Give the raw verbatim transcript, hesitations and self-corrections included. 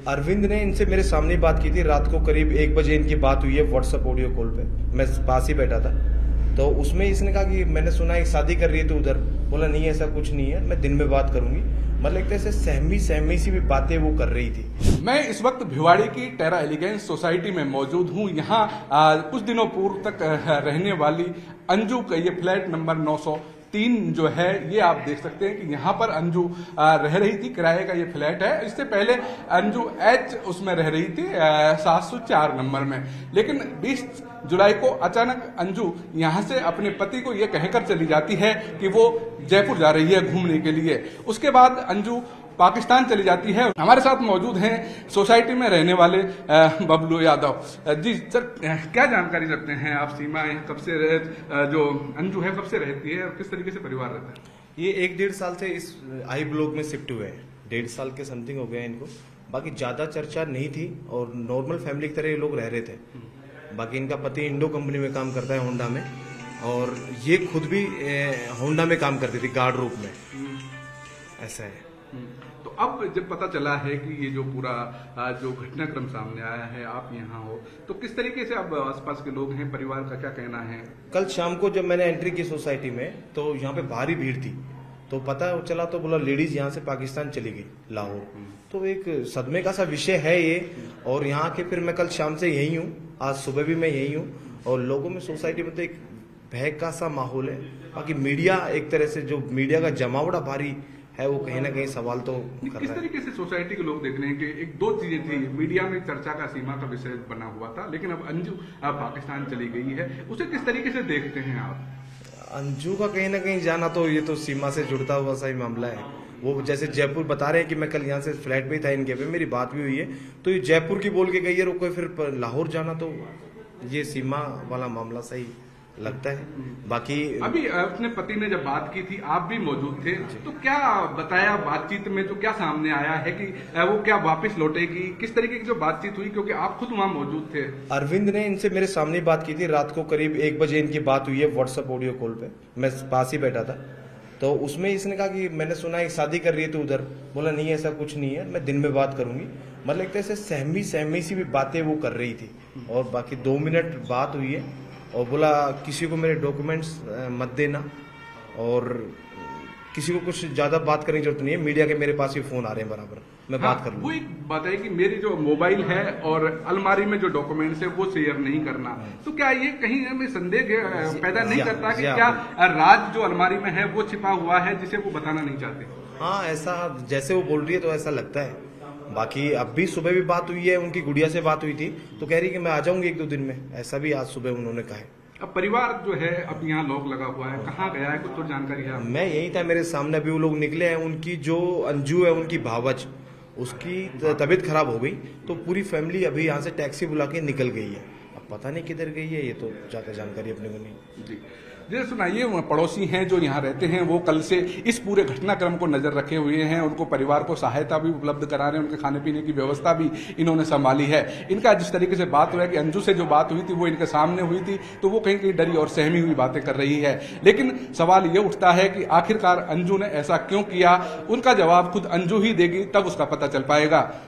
अरविंद ने इनसे मेरे सामने बात की थी। रात को करीब एक बजे इनकी बात हुई है व्हाट्सएप ऑडियो कॉल पे। मैं पास ही बैठा था, तो उसमें इसने कहा कि मैंने सुना है शादी कर रही है तो उधर। बोला नहीं ऐसा कुछ नहीं है, मैं दिन में बात करूंगी। मतलब एक तरह से सहमी सहमी सी भी बातें वो कर रही थी। मैं इस वक्त भिवाड़ी की टेरा एलिगेंस सोसाइटी में मौजूद हूँ। यहाँ कुछ दिनों पूर्व तक रहने वाली अंजू का ये फ्लैट नंबर नौ सौ तीन जो है, ये आप देख सकते हैं कि यहाँ पर अंजू रह रही थी। किराए का ये फ्लैट है। इससे पहले अंजू एच उसमें रह रही थी सात सौ चार नंबर में। लेकिन बीस जुलाई को अचानक अंजू यहाँ से अपने पति को ये कहकर चली जाती है कि वो जयपुर जा रही है घूमने के लिए। उसके बाद अंजू पाकिस्तान चली जाती है। हमारे साथ मौजूद हैं सोसाइटी में रहने वाले बबलू यादव जी। सर, क्या जानकारी रखते हैं आप? सीमाएं कब से रह, जो अंजू है कब से रहती है और किस तरीके से परिवार रहता है? ये एक डेढ़ साल से इस आई ब्लॉक में शिफ्ट हुए हैं। डेढ़ साल के समथिंग हो गए हैं इनको। बाकी ज्यादा चर्चा नहीं थी और नॉर्मल फैमिली की तरह ये लोग रह रहे थे। बाकी इनका पति इंडो कंपनी में काम करता है, होंडा में, और ये खुद भी होंडा में काम करती थी गार्ड रूप में। ऐसा है। तो अब जब पता चला है कि ये जो पूरा जो घटनाक्रम सामने आया है, आप यहाँ हो, तो किस तरीके से अब आसपास के लोग हैं, परिवार का क्या कहना है? कल शाम को जब मैंने एंट्री की सोसाइटी में, तो यहाँ पे भारी भीड़ थी। तो पता चला तो बोला लेडीज यहाँ से पाकिस्तान चली गई, लाहौर। तो एक सदमे का सा विषय है ये। और यहाँ के फिर मैं कल शाम से यही हूँ, आज सुबह भी मैं यही हूँ। और लोगों में सोसाइटी में तो एक भय का सा माहौल है। बाकी मीडिया एक तरह से, जो मीडिया का जमावड़ा भारी है, वो कहीं ना कहीं सवाल तो कर रहा है। किस तरीके से सोसाइटी के लोग देख रहे हैं कि एक दो चीजें थी, मीडिया में चर्चा का सीमा का विषय बना हुआ था, लेकिन अब अंजू पाकिस्तान चली गई है, उसे किस तरीके से देखते हैं आप? अंजू का कहीं ना कहीं जाना तो ये तो सीमा से जुड़ता हुआ सा ही मामला है। वो जैसे जयपुर बता रहे हैं कि मैं कल यहाँ से फ्लैट पे ही था इनके पे, मेरी बात भी हुई है, तो ये जयपुर की बोल के गई है, रुको फिर लाहौर जाना, तो ये सीमा वाला मामला सही लगता है। बाकी अभी अपने पति ने जब बात की थी, आप भी मौजूद थे, तो क्या बताया बातचीत में? तो क्या सामने आया है कि वो क्या वापस लौटेगी? किस तरीके की जो बातचीत हुई, क्योंकि आप खुद वहां मौजूद थे? अरविंद ने इनसे मेरे सामने बात की थी। रात को करीब एक बजे इनकी बात हुई है व्हाट्सएप ऑडियो कॉल पे। मैं पास ही बैठा था, तो उसमें इसने कहा कि मैंने सुना है शादी कर रही है तो उधर। बोला नहीं ऐसा कुछ नहीं है, मैं दिन में बात करूंगी। मतलब एक तरह से सहमी सहमी सी भी बातें वो कर रही थी। और बाकी दो मिनट बात हुई है और बोला किसी को मेरे डॉक्यूमेंट्स मत देना, और किसी को कुछ ज्यादा बात करने की जरूरत नहीं है, मीडिया के मेरे पास ही फोन आ रहे हैं बराबर, मैं हाँ, बात कर लूँ। वो एक बात है कि मेरी जो मोबाइल है और अलमारी में जो डॉक्यूमेंट्स है वो शेयर नहीं करना। तो क्या ये कहीं हमें संदेह पैदा नहीं करता कि क्या राज जो अलमारी में है वो छिपा हुआ है जिसे वो बताना नहीं चाहते? हाँ, ऐसा जैसे वो बोल रही है तो ऐसा लगता है। बाकी अब भी सुबह भी बात हुई है, उनकी गुड़िया से बात हुई थी, तो कह रही कि मैं आ जाऊंगी एक दो दिन में। ऐसा भी आज सुबह उन्होंने कहा है। अब परिवार जो है अब यहाँ लॉक लगा हुआ है, कहाँ गया है, कुछ तो जानकारी है? मैं यही था, मेरे सामने अभी वो लोग निकले हैं। उनकी जो अंजू है, उनकी भावज, उसकी तबीयत खराब हो गई, तो पूरी फैमिली अभी यहाँ से टैक्सी बुला के निकल गई है। अब पता नहीं किधर गई है, ये तो ज्यादा जानकारी अपने को नहीं। जी जी सुनाइए, पड़ोसी हैं जो यहाँ रहते हैं, वो कल से इस पूरे घटनाक्रम को नजर रखे हुए हैं। उनको परिवार को सहायता भी उपलब्ध करा रहे हैं, उनके खाने पीने की व्यवस्था भी इन्होंने संभाली है। इनका जिस तरीके से बात हुआ है कि अंजू से जो बात हुई थी वो इनके सामने हुई थी, तो वो कहीं कहीं डरी और सहमी हुई बातें कर रही है। लेकिन सवाल ये उठता है कि आखिरकार अंजू ने ऐसा क्यों किया? उनका जवाब खुद अंजू ही देगी, तब उसका पता चल पाएगा।